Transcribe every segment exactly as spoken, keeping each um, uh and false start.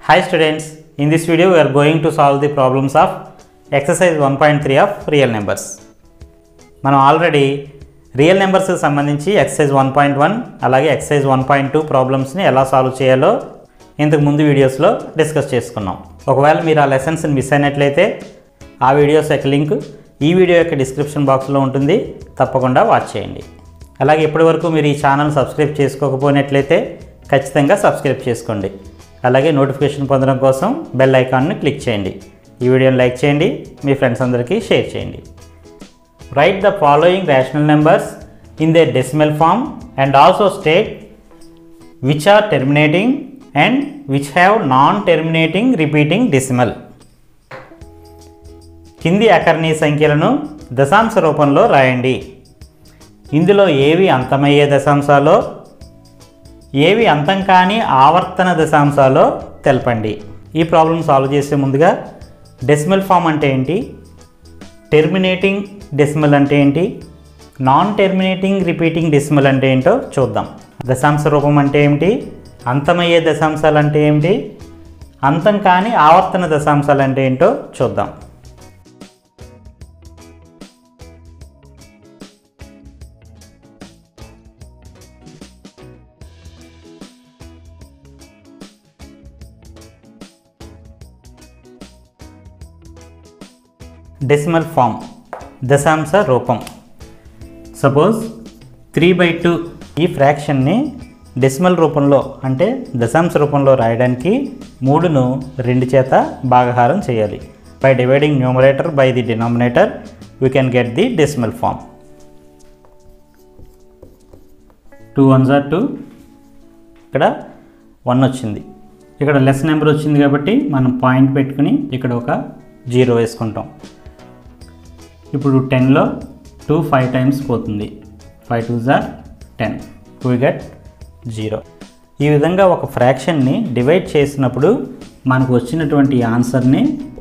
Hi students, in this video we are going to solve the problems of exercise one point three of real numbers. మనం already real numbers కి సంబంధించి exercise one point one అలాగే exercise one point two problems ని ఎలా solve చేయాలో ఇంతకు ముందు videos లో డిస్కస్ చేసుకున్నాం. ఒకవేళ మీరు ఆ లెసన్స్ ని మిస్ అయినట్లయితే ఆ వీడియోస్ యొక్క లింక్ ఈ వీడియో యొక్క డిస్క్రిప్షన్ బాక్స్ లో ఉంటుంది, తప్పకుండా వాచ్ చేయండి. అలాగే ఇప్పటివరకు మీరు ఈ ఛానల్ సబ్స్క్రైబ్ చేసుకోకపోయినట్లయితే ఖచ్చితంగా సబ్స్క్రైబ్ చేసుకోండి. అలాగే నోటిఫికేషన్ పొందడం కోసం బెల్ ఐకాన్ను క్లిక్ చేయండి. ఈ వీడియోని లైక్ చేయండి, మీ ఫ్రెండ్స్ అందరికీ షేర్ చేయండి. Write the following rational numbers in their decimal form and also state which are terminating and which have non-terminating repeating decimal. కింది అకర్ణీ సంఖ్యలను దశాంశ రూపంలో రాయండి. ఇందులో ఏవి అంతమయ్యే దశాంశాలో, ఏవి అంతం కాని ఆవర్తన దశాంశాలో తెలపండి. ఈ ప్రాబ్లం సాల్వ్ చేసే ముందుగా డెసిమల్ ఫామ్ అంటే ఏంటి, టెర్మినేటింగ్ డెసిమల్ అంటే ఏంటి, నాన్ టెర్మినేటింగ్ రిపీటింగ్ డెసిమల్ అంటే ఏంటో చూద్దాం. దశాంశ రూపం అంటే ఏమిటి, అంతమయ్యే దశాంశాలు అంటే ఏమిటి, అంతం కాని ఆవర్తన దశాంశాలు అంటే ఏంటో చూద్దాం. డెసిమల్ ఫామ్ దశాంశ రూపం. సపోజ్ త్రీ బై టూ ఈ ఫ్రాక్షన్ని డెసిమల్ రూపంలో అంటే దశాంశ రూపంలో రాయడానికి మూడును రెండు చేత భాగహారం చేయాలి. By dividing numerator by the denominator we can get the decimal form. Two one are two, ఇక్కడ వన్ వచ్చింది, ఇక్కడ లెస్ నెంబర్ వచ్చింది కాబట్టి మనం పాయింట్ పెట్టుకుని ఇక్కడ ఒక జీరో వేసుకుంటాం. ఇప్పుడు టెన్లో టూ ఫైవ్ టైమ్స్ పోతుంది, five two are ten, we get zero. ఈ విధంగా ఒక ఫ్రాక్షన్ని డివైడ్ చేసినప్పుడు మనకు వచ్చినటువంటి ఆన్సర్ని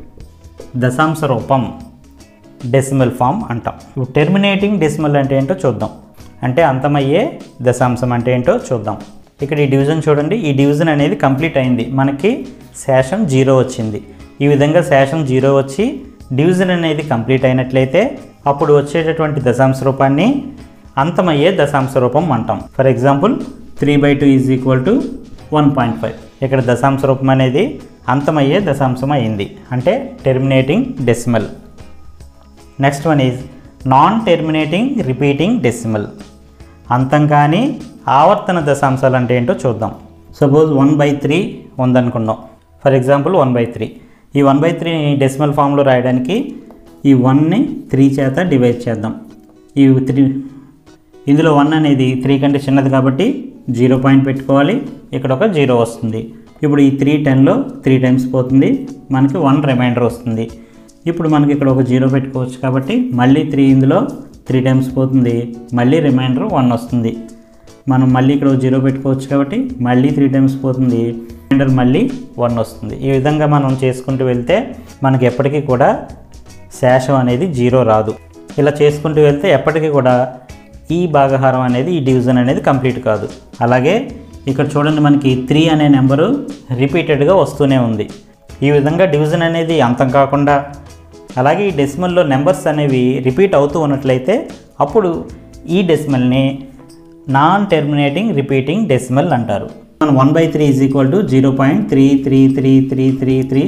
దశాంశ రూపం డెసిమల్ ఫామ్ అంటాం. ఇప్పుడు టెర్మినేటింగ్ డెసిమల్ అంటే ఏంటో చూద్దాం, అంటే అంతమయ్యే దశాంశం అంటే ఏంటో చూద్దాం. ఇక్కడ ఈ డివిజన్ చూడండి, ఈ డివిజన్ అనేది కంప్లీట్ అయింది, మనకి శేషం జీరో వచ్చింది. ఈ విధంగా శేషం జీరో వచ్చి డివిజన్ అనేది కంప్లీట్ అయినట్లయితే అప్పుడు వచ్చేటటువంటి దశాంశ రూపాన్ని అంతమయ్యే దశాంశ రూపం అంటాం. For example three by two is equal to one point five. ఇక్కడ దశాంశ రూపం అనేది అంతమయ్యే దశాంశం అయింది, అంటే terminating decimal. Next one is non terminating repeating decimal. అంతం కానీ ఆవర్తన దశాంశాలు అంటే ఏంటో చూద్దాం. సపోజ్ వన్ బై త్రీ ఉందనుకున్నాం. For example one by three, ఈ వన్ బై త్రీ డెసిమల్ ఫామ్లో రాయడానికి ఈ వన్ని త్రీ చేత డివైడ్ చేద్దాం. ఈ త్రీ ఇందులో వన్ అనేది త్రీ కంటే చిన్నది కాబట్టి జీరో పాయింట్ పెట్టుకోవాలి, ఇక్కడ ఒక జీరో వస్తుంది. ఇప్పుడు ఈ త్రీ టెన్లో త్రీ టైమ్స్ పోతుంది, మనకి వన్ రిమైండర్ వస్తుంది. ఇప్పుడు మనకి ఇక్కడ ఒక జీరో పెట్టుకోవచ్చు కాబట్టి మళ్ళీ త్రీ ఇందులో త్రీ టైమ్స్ పోతుంది, మళ్ళీ రిమైండర్ వన్ వస్తుంది. మనం మళ్ళీ ఇక్కడ ఒక జీరో పెట్టుకోవచ్చు కాబట్టి మళ్ళీ త్రీ టైమ్స్ పోతుంది, రిమైండర్ మళ్ళీ వన్ వస్తుంది. ఈ విధంగా మనం చేసుకుంటూ వెళ్తే మనకి ఎప్పటికీ కూడా శేషం అనేది జీరో రాదు. ఇలా చేసుకుంటూ వెళ్తే ఎప్పటికీ కూడా ఈ భాగహారం అనేది, ఈ డివిజన్ అనేది కంప్లీట్ కాదు. అలాగే ఇక్కడ చూడండి, మనకి త్రీ అనే నెంబరు రిపీటెడ్గా వస్తూనే ఉంది. ఈ విధంగా డివిజన్ అనేది అంతం కాకుండా అలాగే ఈ డెసిమల్లో నెంబర్స్ అనేవి రిపీట్ అవుతూ ఉన్నట్లయితే అప్పుడు ఈ డెసిమల్ని నాన్ టెర్మినేటింగ్ రిపీటింగ్ డెసిమల్ అంటారు. మనం one by three is equal to zero point three three three three three three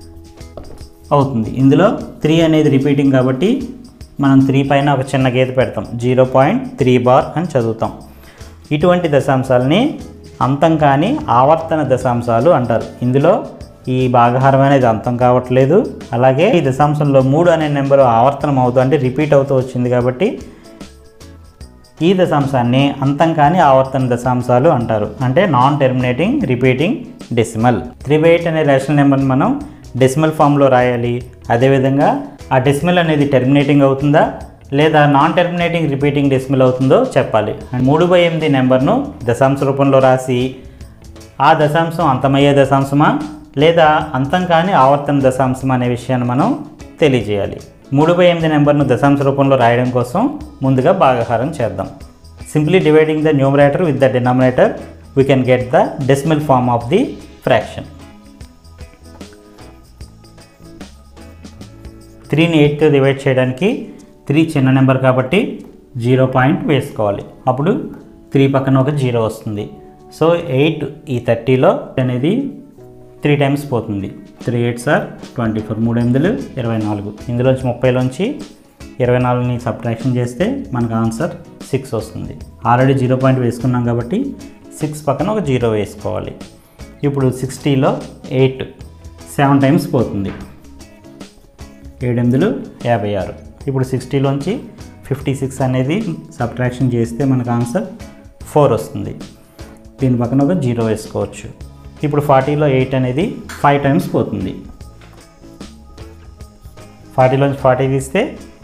అవుతుంది. ఇందులో త్రీ అనేది రిపీటింగ్ కాబట్టి మనం త్రీ పైన ఒక చిన్న గీత పెడతాం, జీరో పాయింట్ త్రీ బార్ అని చదువుతాం. ఇటువంటి దశాంశాలని అంతం కాని ఆవర్తన దశాంశాలు అంటారు. ఇందులో ఈ భాగహారం అనేది అంతం కావట్లేదు, అలాగే ఈ దశాంశంలో మూడు అనే నెంబరు ఆవర్తనం అవుతూ అంటే రిపీట్ అవుతూ వచ్చింది కాబట్టి ఈ దశాంశాన్ని అంతం కాని ఆవర్తన దశాంశాలు అంటారు, అంటే non terminating repeating decimal. Three by eight అనే రేషనల్ నెంబర్ని మనం డెసిమల్ ఫామ్లో రాయాలి. అదేవిధంగా ఆ డెసిమల్ అనేది టెర్మినేటింగ్ అవుతుందా లేదా నాన్ టెర్మినేటింగ్ రిపీటింగ్ డెసిమల్ అవుతుందో చెప్పాలి. మూడు బై ఎనిమిది నెంబర్ను దశాంశ రూపంలో రాసి ఆ దశాంశం అంతమయ్యే దశాంశమా లేదా అంతం కాని ఆవర్తన దశాంశం అనే విషయాన్ని మనం తెలియజేయాలి. మూడు బై ఎనిమిది నెంబర్ను దశాంశ రూపంలో రాయడం కోసం ముందుగా భాగహారం చేద్దాం. Simply dividing the numerator with the denominator we can get the decimal form of the fraction. త్రీని ఎయిట్తో డివైడ్ చేయడానికి త్రీ చిన్న నెంబర్ కాబట్టి జీరో పాయింట్ వేసుకోవాలి. అప్పుడు త్రీ పక్కన ఒక జీరో వస్తుంది. సో ఎయిట్ ఈ థర్టీలో అనేది త్రీ టైమ్స్ పోతుంది. Three eights are twenty four, మూడు ఎనిమిదిలు ఇరవై నాలుగు. ఇందులోంచి ముప్పైలోంచి ఇరవై నాలుగుని సబ్ట్రాక్షన్ చేస్తే మనకు ఆన్సర్ సిక్స్ వస్తుంది. ఆల్రెడీ జీరో పాయింట్ వేసుకున్నాం కాబట్టి సిక్స్ పక్కన ఒక జీరో వేసుకోవాలి. ఇప్పుడు సిక్స్టీలో ఎయిట్ సెవెన్ టైమ్స్ పోతుంది. ఏడు ఎనిమిదిలు యాభై ఆరు. ఇప్పుడు సిక్స్టీలోంచి ఫిఫ్టీ సిక్స్ అనేది సబ్ట్రాక్షన్ చేస్తే మనకు ఆన్సర్ ఫోర్ వస్తుంది. దీని పక్కన ఒక జీరో వేసుకోవచ్చు. ఇప్పుడు ఫార్టీలో ఎయిట్ అనేది ఫైవ్ టైమ్స్ పోతుంది. ఫార్టీలోంచి ఫార్టీ తీస్తే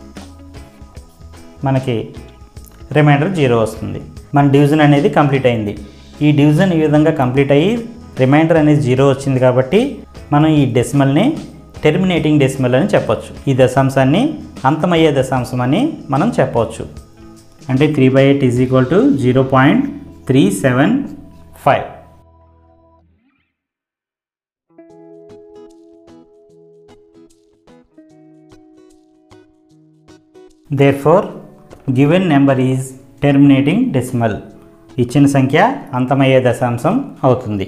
మనకి రిమైండర్ జీరో వస్తుంది. మన డివిజన్ అనేది కంప్లీట్ అయింది. ఈ డివిజన్ ఈ విధంగా కంప్లీట్ అయ్యి రిమైండర్ అనేది జీరో వచ్చింది కాబట్టి మనం ఈ డెసిమల్ని టెర్మినేటింగ్ డెసిమల్ అని చెప్పొచ్చు. ఈ దశాంశాన్ని అంతమయ్యే దశాంశం అని మనం చెప్పవచ్చు. అంటే three by eight is equal to zero point three seven five. Therefore, given number is terminating decimal. ఇచ్చిన సంఖ్య అంతమయ్యే దశాంశం అవుతుంది.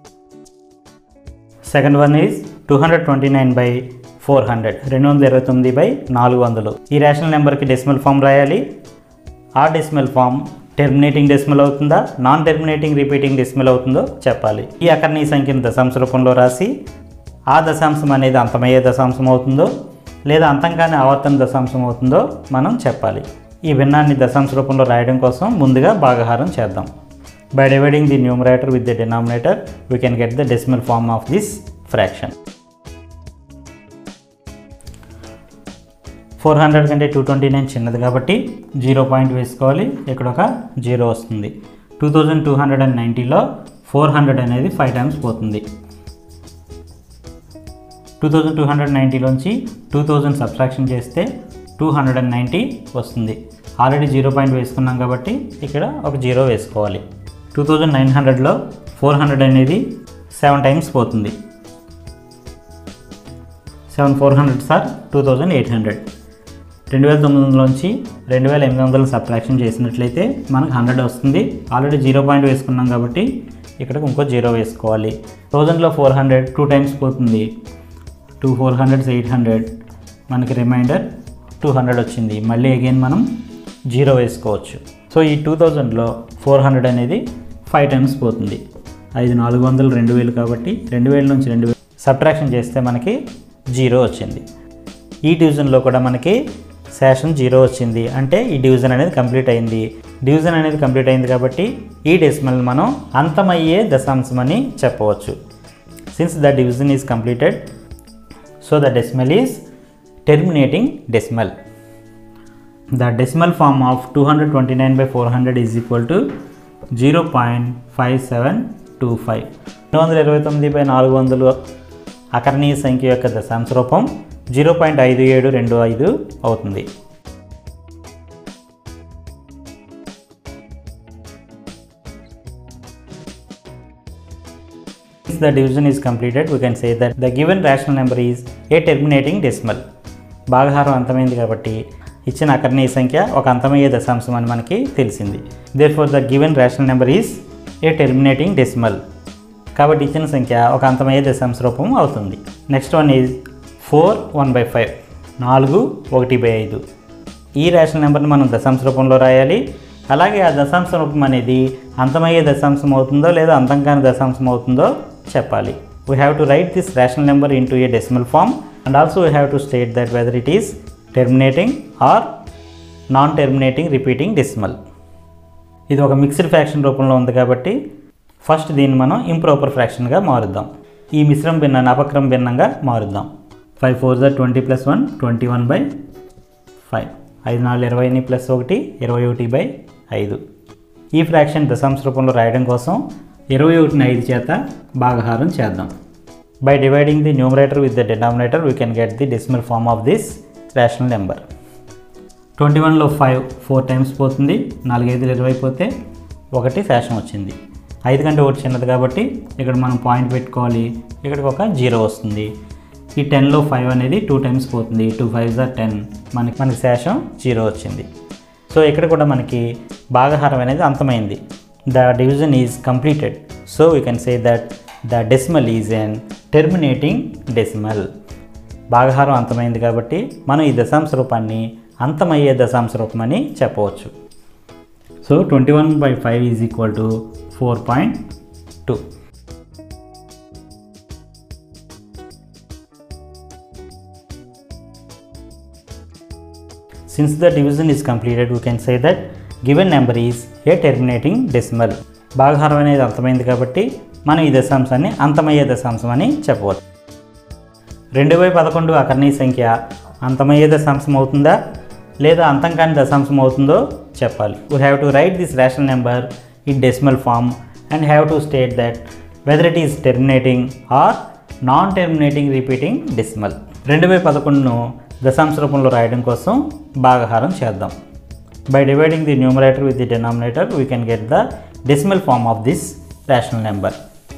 Second one is two hundred twenty nine by four hundred. రెండు వందల ఇరవై తొమ్మిది బై నాలుగు వందలు. ఈ రేషనల్ నెంబర్కి డెసిమల్ ఫామ్ రాయాలి. ఆ డెసిమల్ ఫామ్ టెర్మినేటింగ్ డెసిమల్ అవుతుందా, నాన్ టెర్మినేటింగ్ రిపీటింగ్ డెసిమల్ అవుతుందో చెప్పాలి. ఈ అకర్ణీయ సంఖ్యను దశాంశ రూపంలో రాసి ఆ దశాంశం అనేది అంతమయ్యే దశాంశం అవుతుందో లేదా అంతం కాని ఆవర్తన దశాంశం అవుతుందో మనం చెప్పాలి. ఈ భిన్నాన్ని దశాంశ రూపంలో రాయడం కోసం ముందుగా భాగహారం చేద్దాం. By dividing the numerator with the denominator we can get the decimal form of this fraction. Four hundred కంటే టూ ట్వంటీ నైన్ చిన్నది కాబట్టి జీరో పాయింట్ వేసుకోవాలి. ఇక్కడ ఒక జీరో వస్తుంది. Two thousand two hundred and నైంటీలో ఫోర్ హండ్రెడ్ అనేది five times పోతుంది. టూ థౌజండ్ టూ హండ్రెడ్ నైంటీలోంచి టూ థౌజండ్ సబ్ట్రాక్షన్ చేస్తే టూ హండ్రెడ్ అండ్ నైంటీ వస్తుంది. ఆల్రెడీ జీరో పాయింట్ వేసుకున్నాం కాబట్టి ఇక్కడ ఒక జీరో వేసుకోవాలి. టూ థౌజండ్ నైన్ హండ్రెడ్లో ఫోర్ హండ్రెడ్ అనేది సెవెన్ టైమ్స్ పోతుంది. Seven four hundred are two thousand eight hundred. రెండు వేల తొమ్మిది వందలలోంచి రెండు వేల ఎనిమిది వందలు సబ్ట్రాక్షన్ చేసినట్లయితే మనకు హండ్రెడ్ వస్తుంది. ఆల్రెడీ జీరో పాయింట్ వేసుకున్నాం కాబట్టి ఇక్కడ ఇంకో జీరో వేసుకోవాలి. థౌజండ్లో ఫోర్ హండ్రెడ్ టూ టైమ్స్ పోతుంది. Two four hundreds eight hundred. మనకి రిమైండర్ టూ హండ్రెడ్ వచ్చింది. మళ్ళీ అగైన్ మనం జీరో వేసుకోవచ్చు. సో ఈ టూ థౌజండ్లో ఫోర్ హండ్రెడ్ అనేది ఫైవ్ టైమ్స్ పోతుంది. ఐదు నాలుగు వందలు రెండు వేలు కాబట్టి రెండు వేల నుంచి రెండు వేలు సబ్ట్రాక్షన్ చేస్తే మనకి జీరో వచ్చింది. ఈ డివిజన్లో కూడా మనకి శేషం జీరో వచ్చింది. అంటే ఈ డివిజన్ అనేది కంప్లీట్ అయింది. డివిజన్ అనేది కంప్లీట్ అయింది కాబట్టి ఈ డెసిమల్ మనం అంతమయ్యే దశాంశం అని చెప్పవచ్చు. Since the division is completed, so the decimal is terminating decimal. The decimal form of two hundred twenty-nine by four hundred is equal to zero point five seven two five. రెండు వందల ఇరవై తొమ్మిది by నాలుగు వందలు అకర్ణీయ సంఖ్య యొక్క దశాంశ రూపం జీరో పాయింట్ ఐదు ఏడు రెండు ఐదు అవుతుంది. Since the division is completed, we can say that the given rational number is a terminating decimal. భాగహారం అంతమైంది కాబట్టి ఇచ్చిన అకర్ణీయ సంఖ్య ఒక అంతమయ్యే దశాంశం అని మనకి తెలిసింది. Therefore, the given rational number is a terminating decimal. కాబట్టి ఇచ్చిన సంఖ్య ఒక అంతమయ్యే దశాంశ రూపం అవుతుంది. Next one is four one by five. నాలుగు ఒకటి బై ఐదు. ఈ రేషనల్ నెంబర్ని మనం దశాంశ రూపంలో రాయాలి. అలాగే ఆ దశాంశ రూపం అనేది అంతమయ్యే దశాంశం అవుతుందో లేదా అంతం కాని దశాంశం అవుతుందో చెప్పాలి. We have to write this rational number into a decimal form and also we have to state that whether it is terminating or non-terminating repeating decimal. ఇది ఒక మిక్స్డ్ ఫ్రాక్షన్ రూపంలో ఉంది కాబట్టి ఫస్ట్ దీన్ని మనం ఇంప్రాపర్ ఫ్రాక్షన్గా మారుద్దాం. ఈ మిశ్రమ భిన్నాన్ని అపక్రమ భిన్నంగా మారుద్దాం. Five four are twenty plus one twenty one by five. ఐదు నాలుగు ఇరవై ప్లస్ ఒకటి ఇరవై ఒకటి బై ఐదు. ఈ ఫ్రాక్షన్ దశాంశ రూపంలో రాయడం కోసం ఇరవై ఒకటిని ఐదు చేత భాగహారం చేద్దాం. By dividing the numerator with the denominator we can get the decimal form of this rational number. Twenty వన్లో ఫైవ్ ఫోర్ టైమ్స్ పోతుంది. నాలుగైదులు ఇరవై పోతే ఒకటి ఫ్యాషన్ వచ్చింది. ఐదు కంటే ఒకటి చిన్నది కాబట్టి ఇక్కడ మనం పాయింట్ పెట్టుకోవాలి. ఇక్కడికి ఒక జీరో వస్తుంది. ఈ టెన్లో ఫైవ్ అనేది టూ టైమ్స్ పోతుంది, టూ ఫైవ్ జా టెన్, మనకి మనకి శేషం జీరో వచ్చింది. సో ఇక్కడ కూడా మనకి భాగహారం అనేది అంతమైంది. The division is completed. So we can say that the decimal is an terminating decimal. భాగహారం అంతమైంది కాబట్టి మనం ఈ దశాంశ రూపాన్ని అంతమయ్యే దశాంశ రూపం అని చెప్పవచ్చు. So twenty one by five is equal to four point two. Since the division is completed, we can say that given number is a terminating decimal. భాగహారం అనేది అంతమైంది కాబట్టి మనం ఈ దశాంశాన్ని అంతమయ్యే దశాంశం అని చెప్పవచ్చు. రెండు బై పదకొండు అకర్ణీయ సంఖ్య అంతమయ్యే దశాంశం అవుతుందా లేదా అంతం కాని దశాంశం అవుతుందో చెప్పాలి. We have to write this rational number in decimal form and have to state that whether it is terminating or non-terminating repeating decimal. రెండు బై పదకొండును దశాంశ రూపంలో రాయడం కోసం భాగహారం చేద్దాం. By dividing the numerator with the denominator, we can get the decimal form of this rational number.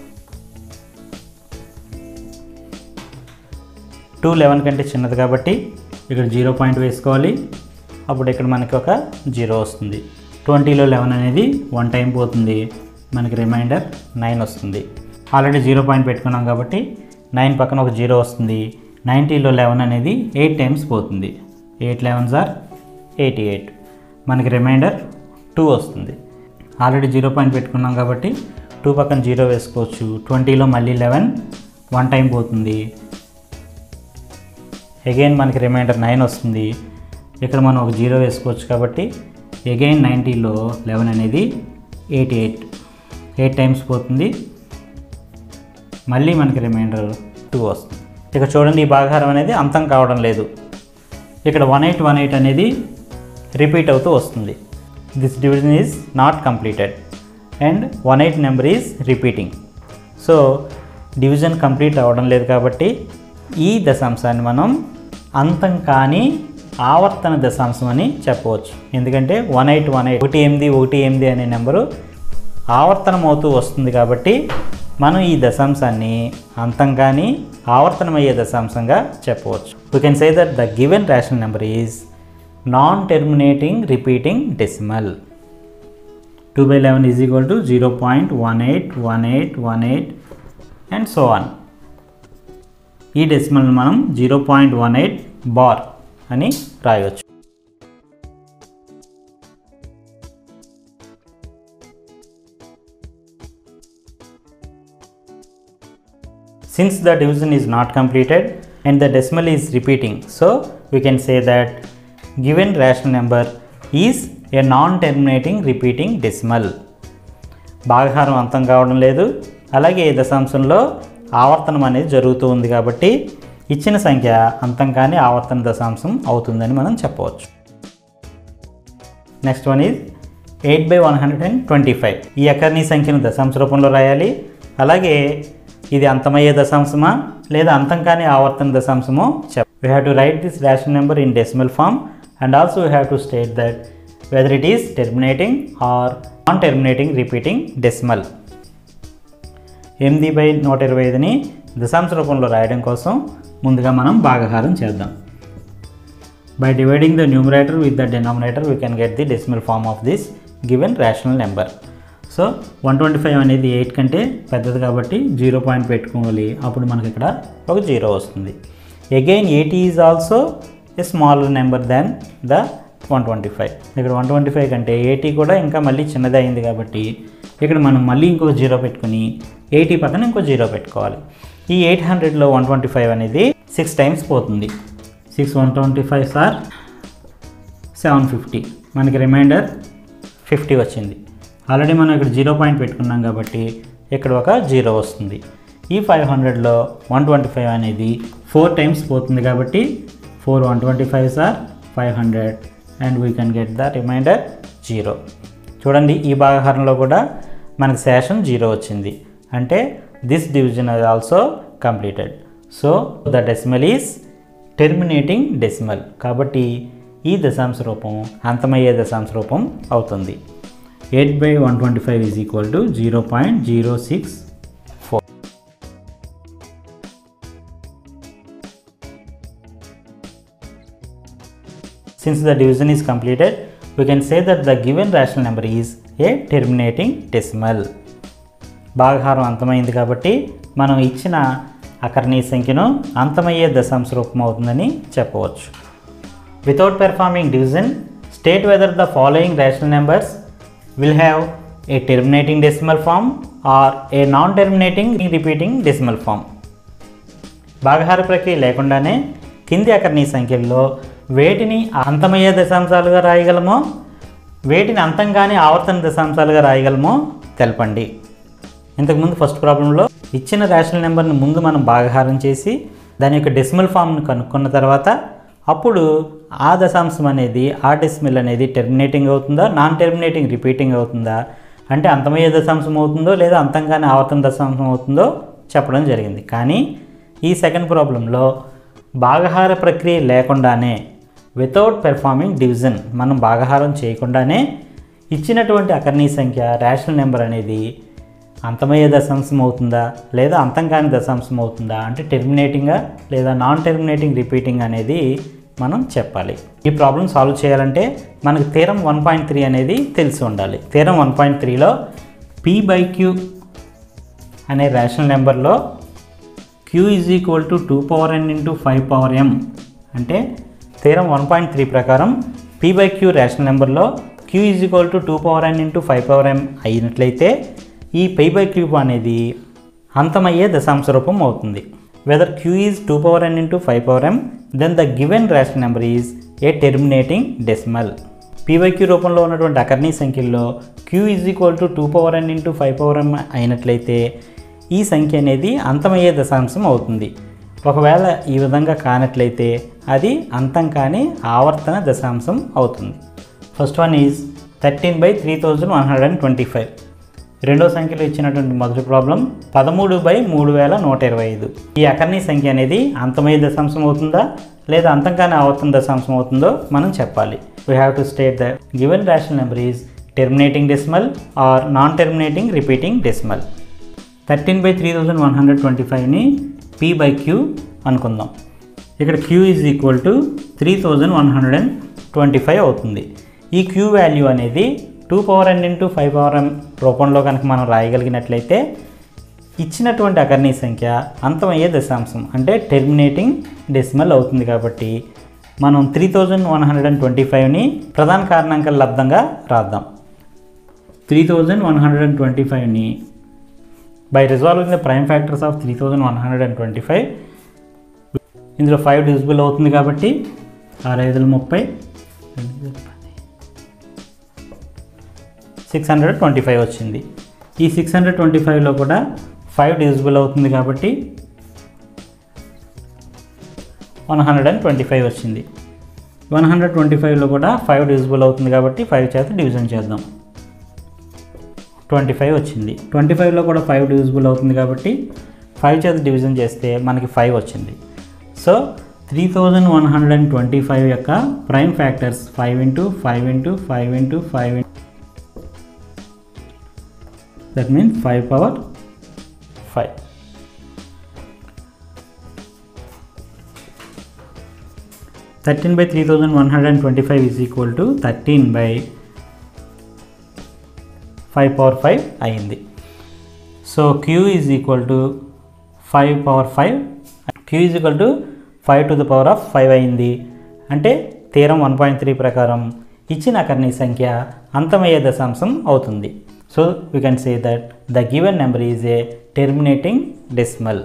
Two eleven కంటే చిన్నది కాబట్టి ఇక్కడ జీరో పాయింట్ వేసుకోవాలి. అప్పుడు ఇక్కడ మనకి ఒక జీరో వస్తుంది. ట్వంటీలో లెవెన్ అనేది వన్ టైం పోతుంది, మనకి రిమైండర్ నైన్ వస్తుంది. ఆల్రెడీ జీరో పాయింట్ పెట్టుకున్నాం కాబట్టి నైన్ పక్కన ఒక జీరో వస్తుంది. నైంటీలో లెవెన్ అనేది ఎయిట్ టైమ్స్ పోతుంది. Eight elevens are eighty eight, మనకి రిమైండర్ టూ వస్తుంది. ఆల్రెడీ జీరో పాయింట్ పెట్టుకున్నాం కాబట్టి టూ పక్కన జీరో వేసుకోవచ్చు. ట్వంటీలో మళ్ళీ లెవెన్ వన్ టైం పోతుంది. అగైన్ మనకి రిమైండర్ నైన్ వస్తుంది. ఇక్కడ మనం ఒక జీరో వేసుకోవచ్చు కాబట్టి అగైన్ నైంటీలో లెవెన్ అనేది ఎయిటీ ఎయిట్ ఎయిట్ టైమ్స్ పోతుంది. మళ్ళీ మనకి రిమైండర్ టూ వస్తుంది. ఇక చూడండి, ఈ భాగహారం అనేది అంతం కావడం లేదు. ఇక్కడ వన్ ఎయిట్ వన్ ఎయిట్ అనేది రిపీట్ అవుతూ వస్తుంది. This division is not completed and one eight number is repeating. So division complete అవ్వడం లేదు కాబట్టి ఈ దశాంశాన్ని మనం అంతం కాని ఆవర్తన దశాంశం అని చెప్పవచ్చు. ఎందుకంటే వన్ ఎయిట్ వన్ ఎయిట్ ఒకటి ఎనిమిది ఒకటి ఎనిమిది అనే నెంబరు ఆవర్తనం అవుతూ వస్తుంది కాబట్టి మనం ఈ దశాంశాన్ని అంతం కాని ఆవర్తనమయ్యే దశాంశంగా చెప్పవచ్చు. We can say that the given rational number is non terminating repeating decimal. Two by eleven is equal to zero point one eight one eight one eight and so on. ఈ డెసిమల్ని మనం zero point one eight bar అని రాయవచ్చు. Since the division is not completed and the decimal is repeating, so we can say that given rational number is a non-terminating repeating decimal. భాగహారం అంతం కావడం లేదు, అలాగే దశాంశంలో ఆవర్తనం అనేది జరుగుతూ ఉంది కాబట్టి ఇచ్చిన సంఖ్య అంతం కాని ఆవర్తన దశాంశం అవుతుందని మనం చెప్పవచ్చు. Next one is eight by one hundred and twenty five. ఈ అకర్ణీయ సంఖ్యను దశాంశ రూపంలో రాయాలి. అలాగే ఇది అంతమయ్యే దశాంశమా లేదా అంతం కాని ఆవర్తన దశాంశమో చెప్ప. We have to write this rational number in decimal form and also we have to state that whether it is terminating or non terminating repeating decimal. ఎనిమిది బై నూట ఇరవై ఐదుని దశాంశ రూపంలో రాయడం కోసం ముందుగా మనం భాగహారం చేద్దాం. By dividing the numerator with the denominator we can get the decimal form of this given rational number. So one twenty five అనేది ఎయిట్ కంటే పెద్దది కాబట్టి జీరో పాయింట్ పెట్టుకోవాలి. అప్పుడు మనకి ఇక్కడ ఒక జీరో వస్తుంది. Again eighty is also a smaller number than the one twenty five. ఇక్కడ వన్ ట్వంటీ ఫైవ్ కంటే ఎయిటీ కూడా ఇంకా మళ్ళీ చిన్నది అయింది కాబట్టి ఇక్కడ మనం మళ్ళీ ఇంకో జీరో పెట్టుకుని ఎయిటీ పక్కన ఇంకో జీరో పెట్టుకోవాలి. ఈ ఎయిట్ హండ్రెడ్లో వన్ ట్వంటీ ఫైవ్ అనేది సిక్స్ టైమ్స్ పోతుంది. Six one twenty five are seven fifty, మనకి రిమైండర్ ఫిఫ్టీ వచ్చింది. ఆల్రెడీ మనం ఇక్కడ జీరో పాయింట్ పెట్టుకున్నాం కాబట్టి ఇక్కడ ఒక జీరో వస్తుంది. ఈ ఫైవ్ హండ్రెడ్లో వన్ ట్వంటీ ఫైవ్ అనేది ఫోర్ టైమ్స్ పోతుంది కాబట్టి four one twenty five are five hundred and we can get the remainder zero. చూడండి, ఈ భాగహారంలో కూడా మనకి శేషం జీరో వచ్చింది. అంటే this division is also completed. So the decimal is terminating decimal కాబట్టి ఈ దశాంశ రూపం అంతమయ్యే దశాంశ రూపం అవుతుంది. Eight by one twenty five is equal to zero point zero six four. since the division is completed, we can say that the given rational number is a terminating decimal. భాగహారం అంతమైంది కాబట్టి మనం ఇచ్చిన అకర్ణీయ సంఖ్యను అంతమయ్యే దశాంశ రూపం అవుతుందని చెప్పవచ్చు. Without performing division, state whether the following rational numbers will have a terminating decimal form or a non-terminating repeating decimal form. భాగహార ప్రక్రియ లేకుండానే కింది అకర్ణీయ సంఖ్యల్లో వేటిని అంతమయ్యే దశాంశాలుగా రాయగలమో, వేటిని అంతంగానే ఆవర్తన దశాంశాలుగా రాయగలమో తెలపండి. ఇంతకుముందు ఫస్ట్ ప్రాబ్లంలో ఇచ్చిన రేషనల్ నెంబర్ని ముందు మనం భాగహారం చేసి దాని యొక్క డెసిమల్ ఫామ్ను కనుక్కున్న తర్వాత అప్పుడు ఆ దశాంశం అనేది ఆ డెసిమల్ అనేది టెర్మినేటింగ్ అవుతుందా, నాన్ టెర్మినేటింగ్ రిపీటింగ్ అవుతుందా, అంటే అంతమయ్యే దశాంశం అవుతుందో లేదా అంతంగానే ఆవర్తన దశాంశం అవుతుందో చెప్పడం జరిగింది. కానీ ఈ సెకండ్ ప్రాబ్లంలో భాగహార ప్రక్రియ లేకుండానే వితౌట్ పెర్ఫార్మింగ్ డివిజన్ మనం భాగహారం చేయకుండానే ఇచ్చినటువంటి అకర్ణీయ సంఖ్య రేషనల్ నెంబర్ అనేది అంతమయ్యే దశాంశం అవుతుందా లేదా అంతం కాని దశాంశం అవుతుందా, అంటే టెర్మినేటింగా లేదా నాన్ టెర్మినేటింగ్ రిపీటింగ్ అనేది మనం చెప్పాలి. ఈ ప్రాబ్లం సాల్వ్ చేయాలంటే మనకు థీరం వన్ పాయింట్ త్రీ అనేది తెలిసి ఉండాలి. థీరం వన్ పాయింట్ త్రీలో పీ బై క్యూ అనే రేషనల్ నెంబర్లో Q is equal to two power N into five power m అంటే థీరం వన్ పాయింట్ త్రీ ప్రకారం పీ బై క్యూ రేషనల్ నెంబర్లో Q is equal to two power N into five power m అయినట్లయితే ఈ P by queue అనేది అంతమయ్యే దశాంశ రూపం అవుతుంది. Whether Q is two power N into five power m then the given rational number is a terminating decimal. P by Q రూపంలో ఉన్నటువంటి అకర్ణీయ సంఖ్యల్లో Q is equal to two power N into five power m అయినట్లయితే ఈ సంఖ్య అనేది అంతమయ్యే దశాంశం అవుతుంది. ఒకవేళ ఈ విధంగా కానట్లయితే అది అంతం కాని ఆవర్తన దశాంశం అవుతుంది. First one is thirteen by three thousand one hundred and twenty five. రెండో సంఖ్యలో ఇచ్చినటువంటి మొదటి ప్రాబ్లం పదమూడు బై మూడు వేల నూట ఇరవై ఐదు. ఈ అకర్ణీయ సంఖ్య అనేది అంతమయ్యే దశాంశం అవుతుందా లేదా అంతం కాని ఆవర్తన దశాంశం అవుతుందో మనం చెప్పాలి. We have to state the given rational number is terminating decimal or non terminating repeating decimal. Thirteen by three thousand one hundred twenty ఫైవ్ని పీ బై క్యూ అనుకుందాం. ఇక్కడ Q is equal to three thousand one hundred and twenty five అవుతుంది. ఈ Q value అనేది two power ఎన్ into five power ఎం రూపంలో కనుక మనం రాయగలిగినట్లయితే ఇచ్చినటువంటి అకర్ణీయ సంఖ్య అంతమయ్యే దశాంశం అంటే టెర్మినేటింగ్ డెసిమల్ అవుతుంది. కాబట్టి మనం three thousand one hundred and twenty ఫైవ్ని ప్రధాన కారణాంకాల లబ్దంగా రాద్దాం. Three thousand one hundred and twenty ఫైవ్ని by resolving the prime factors of three thousand one hundred and twenty five ఇందులో ఫైవ్ డివిజిబుల్ అవుతుంది కాబట్టి ఆరు ఐదులు ముప్పై సిక్స్ హండ్రెడ్ ట్వంటీ ఫైవ్ వచ్చింది. ఈ సిక్స్ హండ్రెడ్ ట్వంటీ ఫైవ్లో కూడా ఫైవ్ డివిజిబుల్ అవుతుంది కాబట్టి one hundred and twenty five వచ్చింది. వన్ హండ్రెడ్ ట్వంటీ ఫైవ్లో కూడా ఫైవ్ డివిజిబుల్ అవుతుంది కాబట్టి ఫైవ్ చేత డివిజన్ చేద్దాం. ట్వంటీ ఫైవ్ వచ్చింది. ట్వంటీ ఫైవ్లో కూడా ఫైవ్ డివిజిబుల్ అవుతుంది కాబట్టి ఫైవ్ చేత డివిజన్ చేస్తే మనకి ఫైవ్ వచ్చింది. So three thousand one hundred and twenty five యొక్క prime factors five into five into five into five into that means five power five. Thirteen by three thousand one hundred and twenty five is equal to thirteen by five power five అయింది. So Q is equal to five power five Q is equal to five to the power of five అయింది. అంటే theorem one point three ప్రకారం ఇచ్చిన అకర్ణీయ సంఖ్య అంతమయ్యే దశాంశం అవుతుంది. So we can say that the given number is a terminating decimal.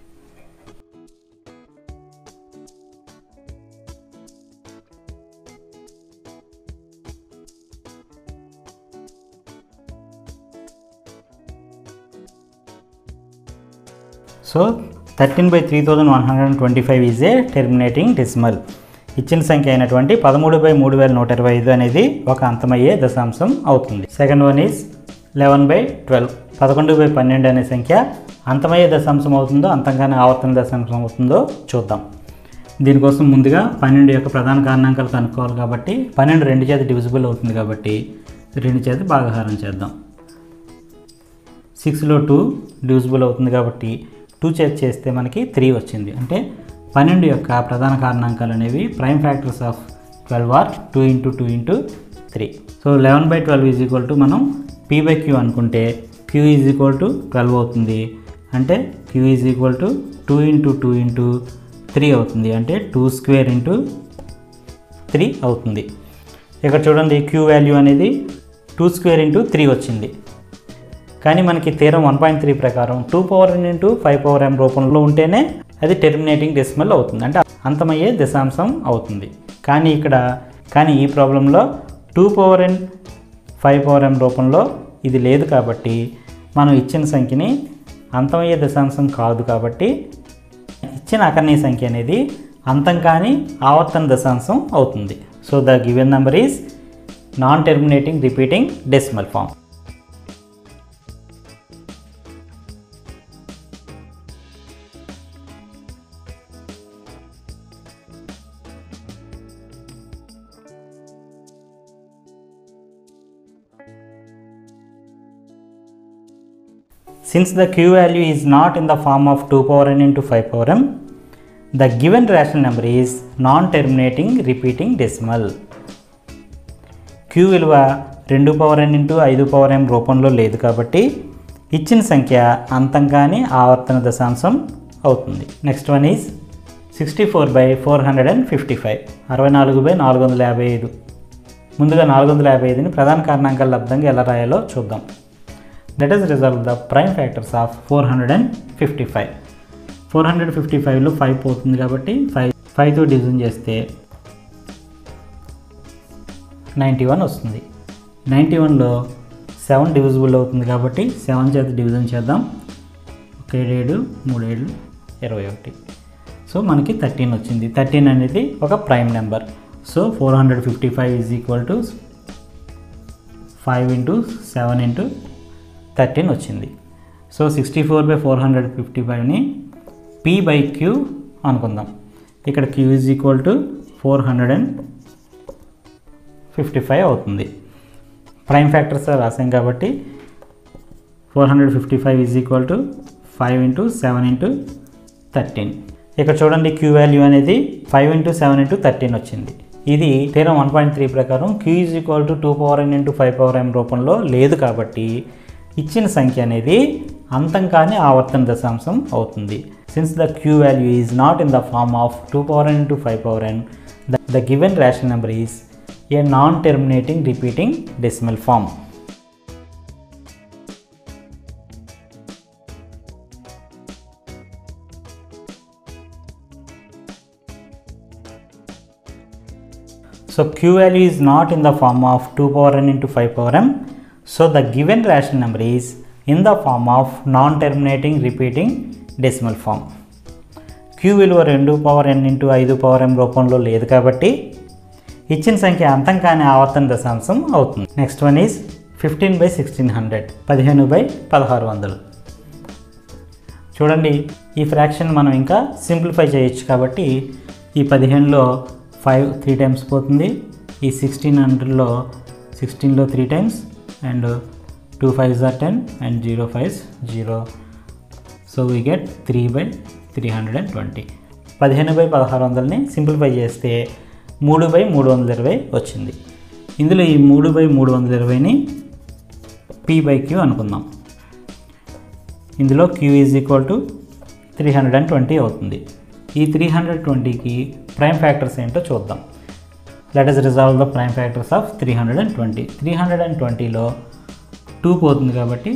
So thirteen by three thousand one hundred and twenty five is a terminating decimal. ఇచ్చిన సంఖ్య అయినటువంటి పదమూడు బై మూడు వేల నూట ఇరవై ఐదు అనేది ఒక అంతమయ్యే దశాంశం అవుతుంది. Second one is eleven by twelve. పదకొండు బై పన్నెండు అనే సంఖ్య అంతమయ్యే దశాంశం అవుతుందో అంతంగానే ఆవర్తన దశాంశం అవుతుందో చూద్దాం. దీనికోసం ముందుగా పన్నెండు యొక్క ప్రధాన కారణాంకాలు కనుక్కోవాలి కాబట్టి పన్నెండు రెండు చేత డివిజిబుల్ అవుతుంది కాబట్టి రెండు చేత భాగహారం చేద్దాం. సిక్స్లో టూ డివిజిబుల్ అవుతుంది కాబట్టి టూ చేత చేస్తే మనకి త్రీ వచ్చింది. అంటే పన్నెండు యొక్క ప్రధాన కారణాంకాలు అనేవి prime factors of twelve or two into two into three. So eleven by twelve is equal to మనం పీ బై క్యూ అనుకుంటే Q is equal to twelve అవుతుంది. అంటే Q is equal to two into two into three అవుతుంది. అంటే two square into three అవుతుంది. ఇక్కడ చూడండి Q value అనేది టూ స్క్వేర్ ఇంటూ త్రీ వచ్చింది. కానీ మనకి థీరం వన్ పాయింట్ త్రీ ప్రకారం టూ పవర్ ఎన్ ఇంటూ ఫైవ్ పవర్ ఎం రూపంలో ఉంటేనే అది టెర్మినేటింగ్ డెసిమల్ అవుతుంది, అంటే అంతమయ్యే దశాంశం అవుతుంది. కానీ ఇక్కడ కానీ ఈ ప్రాబ్లంలో two power n five power ఎం రూపంలో ఇది లేదు కాబట్టి మనం ఇచ్చిన సంఖ్యని అంతమయ్యే దశాంశం కాదు కాబట్టి ఇచ్చిన అకర్ణీయ సంఖ్య అనేది అంతం కాని ఆవర్తన దశాంశం అవుతుంది. So the given number is non terminating repeating decimal form. Since the Q value is not in the form of two power n into five power m, the given rational number is non-terminating repeating decimal. Q విలువ రెండు power n into ఐదు power m రూపంలో లేదు కాబట్టి ఇచ్చిన సంఖ్య అంతం కాని ఆవర్తన దశాంశం అవుతుంది. Next one is sixty four by four hundred and fifty five అరవై నాలుగు బై నాలుగు వందల యాభై ఐదు. ముందుగా నాలుగు వందల యాభై ఐదుని ప్రధాన కారణాంకాల లబ్ధంగా ఎలా రాయాలో చూద్దాం. Let us resolve the prime factors of four hundred fifty-five. four hundred fifty-five లో ఫైవ్ పోతుంది కాబట్టి ఫైవ్ ఫైవ్తో డివిజన్ చేస్తే నైంటీ వన్ వస్తుంది. నైంటీ వన్లో సెవెన్ డివిజిబుల్ అవుతుంది కాబట్టి సెవెన్ చేత డివిజన్ చేద్దాం. ఒక ఏడు మూడు ఏడు ఇరవై ఒకటి. సో మనకి థర్టీన్ వచ్చింది. థర్టీన్ అనేది ఒక prime number. So four hundred fifty five is equal to five into seven into thirteen వచ్చింది. So sixty four by four hundred fifty ఫైవ్ని పీ బై క్యూ అనుకుందాం. ఇక్కడ Q is equal to four hundred and fifty five అవుతుంది. Prime factors రాసాం కాబట్టి four hundred fifty five is equal to five into seven into thirteen. ఇక్కడ చూడండి Q value అనేది five into seven into thirteen వచ్చింది. ఇది థీరం వన్ పాయింట్ త్రీ ప్రకారం Q is equal to two power N into five power ఎం రూపంలో లేదు కాబట్టి ఇచ్చిన సంఖ్య అనేది అంతం కాని ఆవర్తన దశాంశం అవుతుంది. Since the Q value is not in the form of two power N into five power n, the given rational number is a non terminating repeating decimal form. So Q value is not in the form of two power n into five power m. So the given rational number is in the form of non-terminating repeating decimal form. Q విలువ రెండు power n into ఐదు power m రూపంలో లేదు కాబట్టి ఇచ్చిన సంఖ్య అంతం కాని ఆవర్తన దశాంశం అవుతుంది. Next one is fifteen by sixteen hundred పదిహేను బై పదహారు వందలు. చూడండి ఈ ఫ్రాక్షన్ మనం ఇంకా సింప్లిఫై చేయొచ్చు కాబట్టి ఈ పదిహేనులో ఫైవ్ త్రీ టైమ్స్ పోతుంది. ఈ సిక్స్టీన్ హండ్రెడ్లో సిక్స్టీన్లో three times and two fives or ten and zero fives zero. So we get three by three hundred and twenty. పదిహేను బై పదహారు వందలని సింప్లిఫై చేస్తే మూడు బై మూడు వందల ఇరవై వచ్చింది. ఇందులో ఈ మూడు బై మూడు వందల ఇరవైని పీ బై క్యూ అనుకుందాం. ఇందులో Q is equal to three hundred and twenty అవుతుంది. ఈ త్రీ హండ్రెడ్ ట్వంటీకి ప్రైమ్ ఫ్యాక్టర్స్ ఏంటో చూద్దాం. Let us resolve the prime factors of three hundred and twenty. Three hundred and ట్వంటీలో టూ పోతుంది కాబట్టి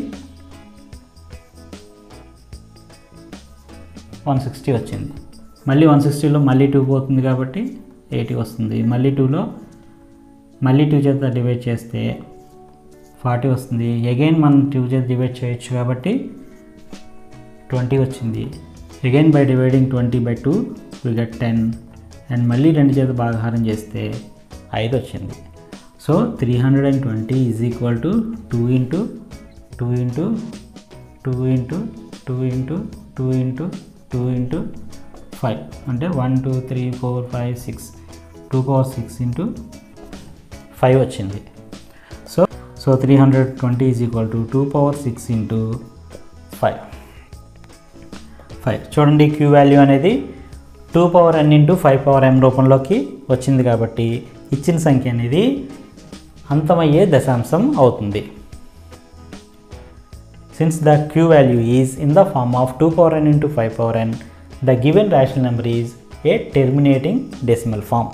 వన్ సిక్స్టీ వచ్చింది. మళ్ళీ వన్ సిక్స్టీలో మళ్ళీ టూ పోతుంది కాబట్టి ఎయిటీ వస్తుంది. మళ్ళీ టూలో మళ్ళీ టూ చేత డివైడ్ చేస్తే ఫార్టీ వస్తుంది. అగైన్ మనం టూ చేత డివైడ్ చేయొచ్చు కాబట్టి ట్వంటీ వచ్చింది. Again by dividing twenty by two we get ten and మళ్ళీ రెండు చేత భాగహారం చేస్తే ఐదు వచ్చింది. So three hundred and twenty is equal to two into two into two into two into two into two into five అంటే one two three four five six two power six into five వచ్చింది. So so three hundred twenty is equal to two power six into five five. చూడండి Q value అనేది two power ఎన్ into five power m రూపంలోకి వచ్చింది కాబట్టి ఇచ్చిన సంఖ్య అనేది అంతమయ్యే దశాంశం అవుతుంది. Since the Q value is in the form of two power N into five power n, the given rational number is a terminating decimal form.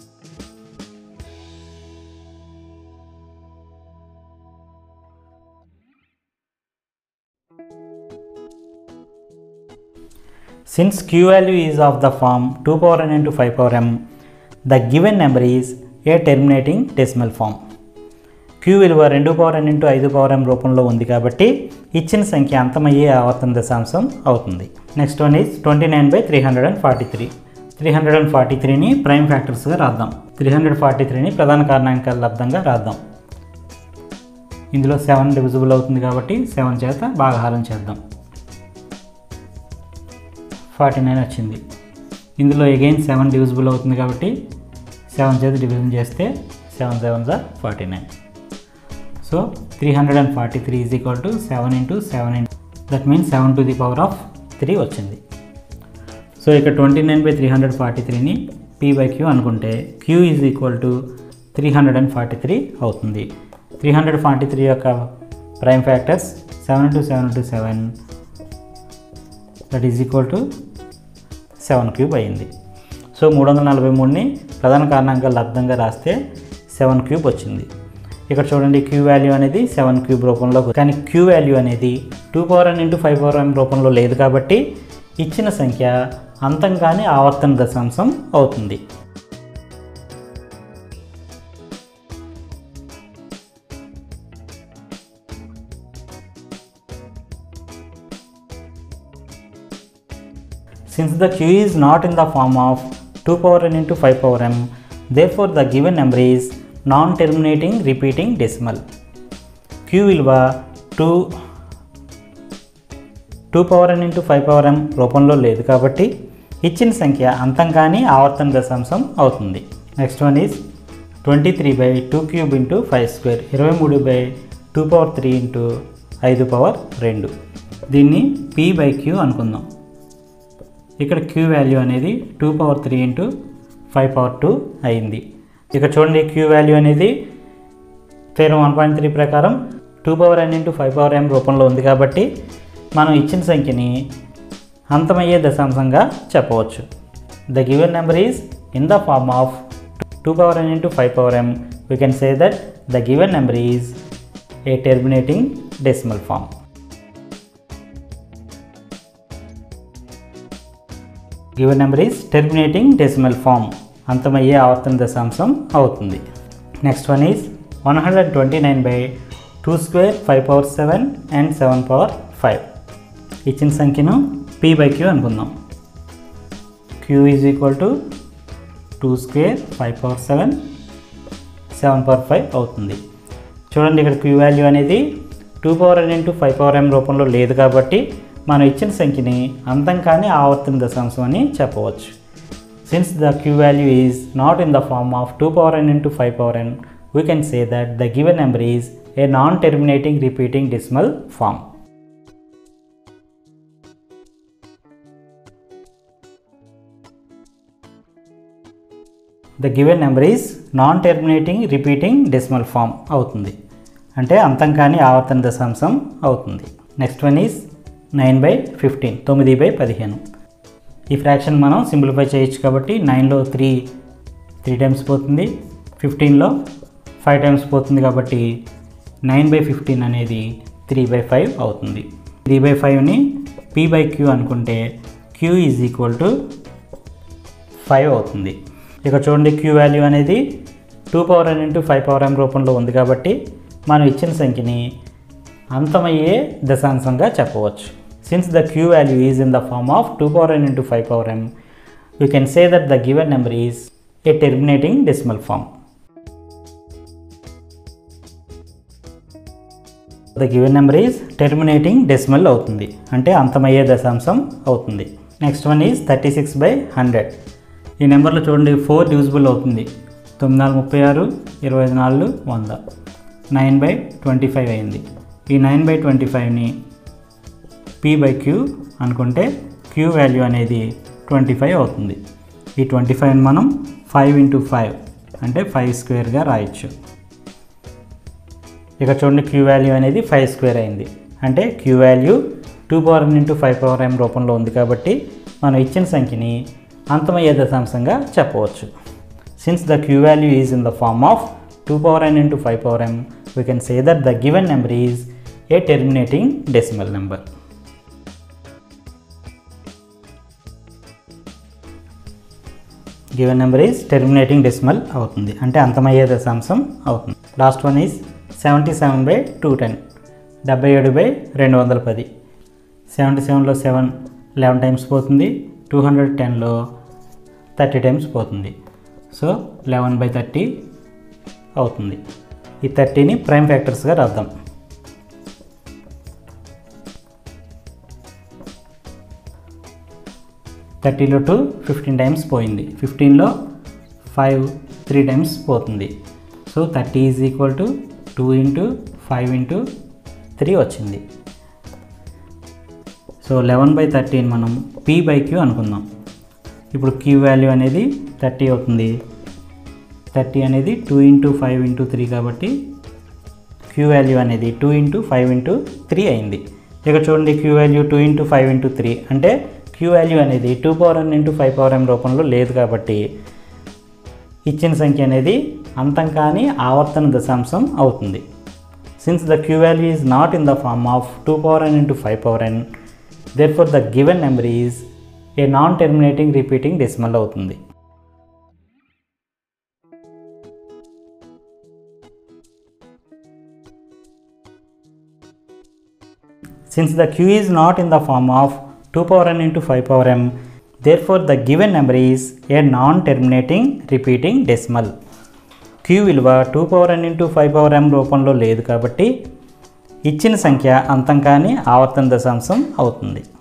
Since q value is of the form two power n into five power m, the given number is a terminating decimal form. q విలువ రెండు power n into ఐదు power m రూపంలో ఉంది కాబట్టి ఇచ్చిన సంఖ్య అంతమయ్యే ఆవర్తన దశాంశం అవుతుంది. Next one is twenty nine by three hundred and forty three. Three hundred and forty త్రీని ప్రైమ్ ఫ్యాక్టర్స్గా రాద్దాం. త్రీ హండ్రెడ్ ఫార్టీ త్రీని ప్రధాన కారణాంకాల లబ్దంగా రాద్దాం. ఇందులో సెవెన్ డివిజిబుల్ అవుతుంది కాబట్టి సెవెన్ చేత భాగహారం చేద్దాం. ఫార్టీ నైన్ వచ్చింది. ఇందులో అగైన్ సెవెన్ డివిజిబుల్ అవుతుంది కాబట్టి సెవెన్ చేత డివిజన్ చేస్తే సెవెన్ సెవెన్ జా forty nine. So three hundred and forty three is equal to seven into seven into that means seven to the power of three వచ్చింది. సో ఇక్కడ twenty nine by three hundred forty త్రీని P by Q అనుకుంటే Q is equal to three hundred and forty three అవుతుంది. Three hundred forty three యొక్క prime factors seven into seven into seven that is equal to seven cube అయింది. So మూడు వందల నలభై మూడుని ప్రధాన కారణాంకాల లబ్దంగా రాస్తే సెవెన్ క్యూబ్ వచ్చింది. ఇక్కడ చూడండి క్యూ వాల్యూ అనేది సెవెన్ క్యూబ్ రూపంలో, కానీ క్యూ వాల్యూ అనేది టూ పవర్ ఎన్ ఇంటూ ఫైవ్ పవర్ ఎం రూపంలో లేదు కాబట్టి ఇచ్చిన సంఖ్య అంతం కాని ఆవర్తన దశాంశం అవుతుంది. Since the q is not in the form of two power n into five power m, therefore the given number is non-terminating repeating decimal. q విలువ two two power n into five power m రూపంలో లేదు కాబట్టి ఇచ్చిన సంఖ్య అంతం కాని ఆవర్తన దశాంశం అవుతుంది. Next one is twenty three by two cube into five square, ఇరవై మూడు బై టూ పవర్ త్రీ ఇంటూ ఐదు పవర్ రెండు. దీన్ని p బై క్యూ అనుకుందాం. ఇక్కడ క్యూ వాల్యూ అనేది two power three into five power two అయింది. ఇక్కడ చూడండి క్యూ వాల్యూ అనేది థీరం వన్ పాయింట్ త్రీ ప్రకారం టూ పవర్ ఎన్ ఇంటూ ఫైవ్ పవర్ ఎం రూపంలో ఉంది కాబట్టి మనం ఇచ్చిన సంఖ్యని అంతమయ్యే దశాంశంగా చెప్పవచ్చు. The given number is in the form of two power N into five power M. We can say that the given number is a terminating decimal form. Given number is terminating decimal form, అంతమయ్యే ఆవర్తన దశాంశం అవుతుంది. Next one is one hundred twenty nine by two square five power seven and seven power five. ఇచ్చిన సంఖ్యను P by Q అనుకుందాం. Q is equal to two square five power seven seven power five అవుతుంది. చూడండి ఇక్కడ Q value అనేది two power ఎన్ into five power ఎం రూపంలో లేదు కాబట్టి మనం ఇచ్చిన సంఖ్యని అంతం కాని ఆవర్తన దశాంశం అని చెప్పవచ్చు. Since the Q value is not in the form of two power N into five power N, we can say that the given number is a non terminating repeating decimal form. The given number is non terminating repeating decimal form అవుతుంది, అంటే అంతం కాని ఆవర్తన దశాంశం అవుతుంది. Next one is nine by fifteen, తొమ్మిది బై పదిహేను. ఈ ఫ్రాక్షన్ మనం సింప్లిఫై చేయొచ్చు కాబట్టి నైన్లో త్రీ త్రీ టైమ్స్ పోతుంది, ఫిఫ్టీన్లో ఫైవ్ టైమ్స్ పోతుంది కాబట్టి నైన్ బై ఫిఫ్టీన్ అనేది త్రీ బై ఫైవ్ అవుతుంది. త్రీ బై ఫైవ్ని పీ బై క్యూ అనుకుంటే Q is equal to five అవుతుంది. ఇక చూడండి క్యూ వాల్యూ అనేది టూ పవర్ ఎన్ ఇంటూ ఫైవ్ పవర్ ఎం రూపంలో ఉంది కాబట్టి మనం ఇచ్చిన సంఖ్యని అంతమయ్యే దశాంశంగా చెప్పవచ్చు. Since the q value is in the form of two power n into five power m, we can say that the given number is a terminating decimal form. The given number is terminating decimal అవుతుంది, అంటే అంతమయ్యే దశాంశం అవుతుంది. Next one is thirty six by hundred. ఈ నెంబర్లో చూడండి four divisible అవుతుంది. తొమ్మిది నాలుగు ముప్పై ఆరు, ఇరవై ఐదు నాలుగు వంద, నైన్ బై ట్వంటీ ఫైవ్ అయింది. ఈ నైన్ బై ట్వంటీ ఫైవ్ని పీ బై క్యూ అనుకుంటే క్యూ వాల్యూ అనేది ట్వంటీ ఫైవ్ అవుతుంది. ఈ ట్వంటీ ఫైవ్ని మనం ఫైవ్ ఇంటూ ఫైవ్ అంటే ఫైవ్ స్క్వేర్గా రాయొచ్చు. ఇక చూడండి క్యూ వాల్యూ అనేది ఫైవ్ స్క్వేర్ అయింది. అంటే క్యూ వాల్యూ టూ పవర్ ఎన్ ఇంటూ ఫైవ్ పవర్ ఎం రూపంలో ఉంది కాబట్టి మనం ఇచ్చిన సంఖ్యని అంతమయ్యే దశాంశంగా చెప్పవచ్చు. Since the Q value is in the form of two power N into five power M, we can say that the given number is a terminating decimal number. Given number is terminating decimal అవుతుంది, అంటే అంతమయ్యే దశాంశం అవుతుంది. Last one is seventy seven by two ten, డెబ్బై ఏడు బై రెండు వందల పది. సెవెంటీ సెవెన్లో సెవెన్ లెవెన్ టైమ్స్ పోతుంది, టూ హండ్రెడ్ టెన్లో థర్టీ టైమ్స్ పోతుంది. సో లెవెన్ బై థర్టీ అవుతుంది. ఈ థర్టీని ప్రైమ్ ఫ్యాక్టర్స్గా రాద్దాం. థర్టీలో టూ ఫిఫ్టీన్ టైమ్స్ పోయింది, ఫిఫ్టీన్లో ఫైవ్ త్రీ టైమ్స్ పోతుంది. So thirty is equal to two into five into three వచ్చింది. సో లెవెన్ బై థర్టీని మనం పీ బై క్యూ అనుకుందాం. ఇప్పుడు క్యూ వాల్యూ అనేది థర్టీ అవుతుంది. థర్టీ అనేది two into five into three కాబట్టి క్యూ వాల్యూ అనేది two into five into three అయింది. ఇక చూడండి Q value two into five into three అంటే క్యూ వాల్యూ అనేది టూ పవర్ ఎన్ ఇంటూ ఫైవ్ పవర్ ఎం రూపంలో లేదు కాబట్టి ఇచ్చిన సంఖ్య అనేది అంతం కాని ఆవర్తన దశాంశం అవుతుంది. Since the Q value is not in the form of two power N into five power N, therefore the given number is a non-terminating repeating decimal అవుతుంది. Since the q is not in the form of two power n into five power m, therefore the given number is a non-terminating repeating decimal. q విలువ two power n into five power m రూపంలో లేదు కాబట్టి ఇచ్చిన సంఖ్య అంతం కాని ఆవర్తన దశాంశం అవుతుంది.